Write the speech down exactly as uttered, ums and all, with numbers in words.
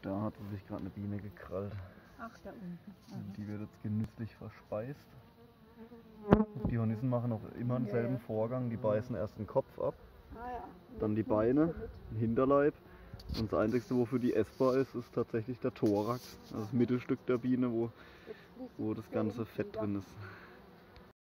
Da hat sie sich gerade eine Biene gekrallt. Ach, da unten. Und die wird jetzt genüsslich verspeist. Die Hornissen machen auch immer denselben Ja, ja. Vorgang. Die beißen erst den Kopf ab, Ah, ja. dann die Beine, den Hinterleib. Und das Einzige, wofür die essbar ist, ist tatsächlich der Thorax, also das Mittelstück der Biene, wo, wo das ganze Fett drin ist.